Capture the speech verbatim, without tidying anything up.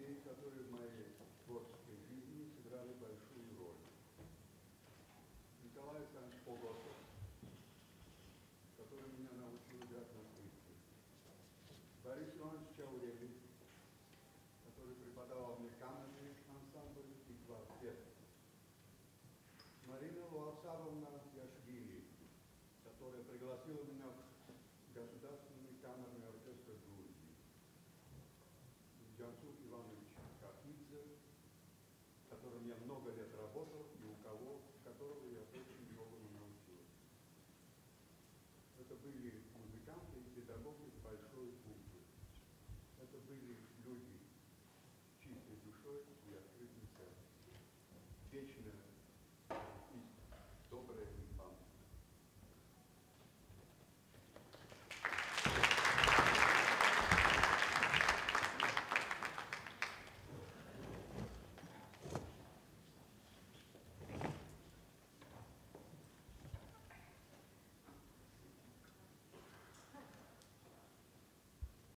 людей, которые в моей творческой жизни сыграли большую роль. Николай Александрович Погосов, который меня научил играть на скрипке. Борис Иванович Чауревич, который преподавал мне камерный ансамбль и квартет. Марина Луасаровна Яшвили, которая пригласила меня в Государственный камерный оркестр Грузии. Джансур Иванович Кахидзе, с которым я много лет работал и у кого, которого я очень многому научился. Это были музыканты и педагоги с большой буквы. Это были люди с чистой душой и открытым сердцем. Вечная